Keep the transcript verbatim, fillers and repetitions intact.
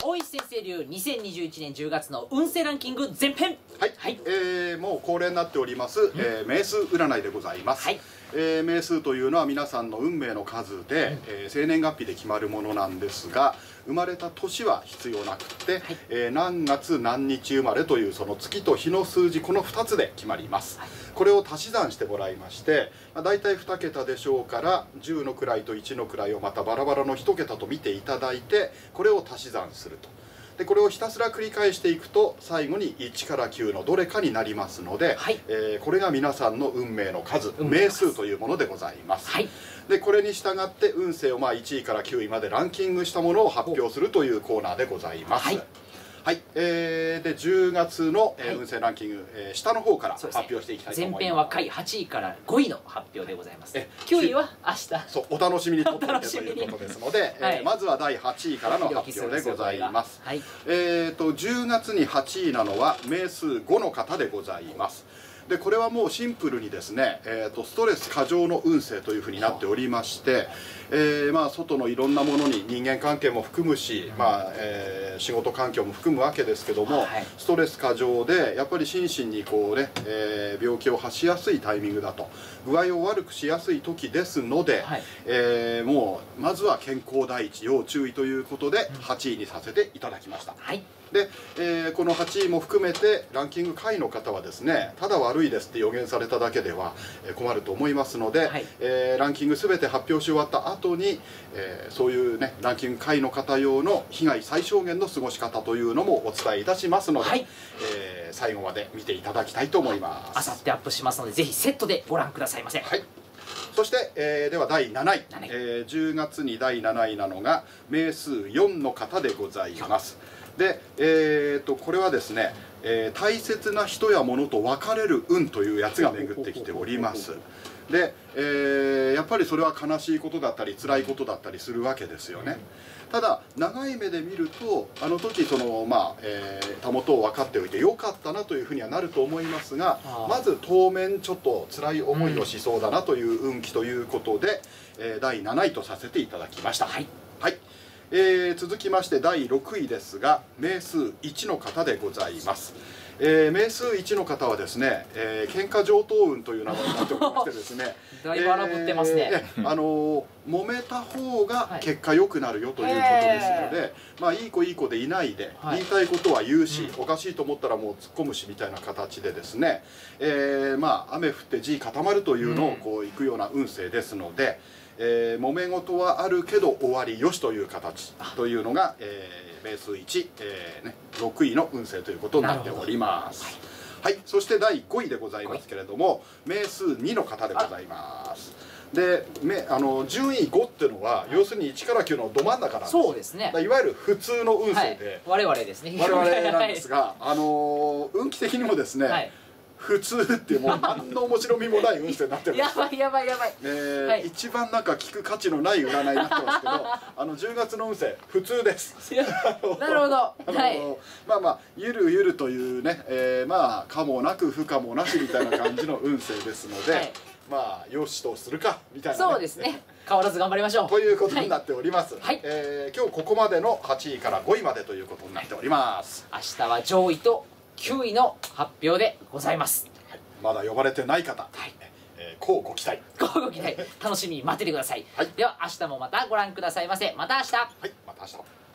大石先生流にせんにじゅういちねんじゅうがつの運勢ランキング前編。 はい、はい、えー、もう恒例になっております、えー、名数占いでございます。はい、えー、名数というのは皆さんの運命の数で、うん、えー、生年月日で決まるものなんですが、生まれた年は必要なくて、はい、えー、何月何日生まれというその月と日の数字、このふたつで決まります。はい、これを足し算してもらいまして、まあ、大体に桁でしょうからじゅうの位といちの位をまたバラバラのいち桁と見ていただいて、これを足し算すると。でこれをひたすら繰り返していくと最後にいちからきゅうのどれかになりますので、はい、えー、これが皆さんの運命の数、名数というものでございます。はい、でこれに従って運勢をまあいちいからきゅういまでランキングしたものを発表するというコーナーでございます。はい、はい、えー、でじゅうがつの、えー、運勢ランキング、えー、下の方から発表していきたいと思います。 前編は下位はちいからごいの発表でございます。きゅういは明日、 そうお楽しみにとっておいてということですので、はい、えー、まずはだいはちいからの発表でございます。はい、えーとじゅうがつにはちいなのは名数ごの方でございます。でこれはもうシンプルにですね、えー、とストレス過剰の運勢というふうになっておりまして、えーまあ、外のいろんなものに人間関係も含むし、まあえー、仕事環境も含むわけですけども、はい、ストレス過剰でやっぱり心身にこう、ねえー、病気を発しやすいタイミングだと、具合を悪くしやすい時ですので、はい、えー、もうまずは健康第一要注意ということではちいにさせていただきました。はい、で、えー、このはちいも含めてランキング下位の方はですね、ただ悪いですって予言されただけでは困ると思いますので、はい、えー、ランキング全て発表し終わった後に、えー、そういうねランキング下位の方用の被害最小限の過ごし方というのもお伝えいたしますので、はい、えー、最後まで見ていただきたいと思います。 あさってアップしますのでぜひセットでご覧くださいませ。 はい、そして、えー、ではだいなない、えー、じゅうがつにだいなないなのが名数よんの方でございます。で、えー、とこれはですね、えー、大切な人や物と別れる運というやつが巡ってきております。で、えー、やっぱりそれは悲しいことだったり辛いことだったりするわけですよね。ただ長い目で見るとあの時そのまあ、えー、たもとを分かっておいてよかったなというふうにはなると思いますが、まず当面ちょっと辛い思いをしそうだなという運気ということで、えー、だいなないとさせていただきました。はい、はい、えー、続きましてだいろくいですが名数いちの方でございます。えー、名数いちの方はですね、えー、喧嘩上等運という名前になっておりましてですねだいぶ荒ぶってますね。 えー、あのー、揉めた方が結果良くなるよということですので、はい、まあいい子いい子でいないで、はい、言いたいことは言うし、うん、おかしいと思ったらもう突っ込むしみたいな形でですね、えー、まあ雨降って地固まるというのをこういくような運勢ですので、えー、揉め事はあるけど終わりよしという形というのが、えー、名数いち、えーね、ろくいの運勢ということになっております。はい、はい、そしてだいごいでございますけれども名数にの方でございます。でめあの順位ごっていうのは、はい、要するにいちからきゅうのど真ん中なんです。 そうですね。 いわゆる普通の運勢で、 はい、我々ですね。 我々なんですが、あの運気的にもですね、はい、普通っていうもう何の面白みもない運勢になってるんです。 やばいやばいやばい。 えーはい、一番なんか聞く価値のない占いになってますけどあのじゅうがつの運勢普通です。 なるほど。はい、 まあまあゆるゆるというね、えー、まあ可もなく不可もなしみたいな感じの運勢ですので、はい、まあよしとするかみたいな、ね、 そうですね。変わらず頑張りましょうということになっております。 はい、 えー、今日ここまでのはちいからごいまでということになっております。 明日は上位ときゅういの発表でございます。 はい、まだ呼ばれてない方、はい、えー、こうご期待。 こうご期待。楽しみに待っててください。はい、では明日もまたご覧くださいませ。また明日。 はい、また明日。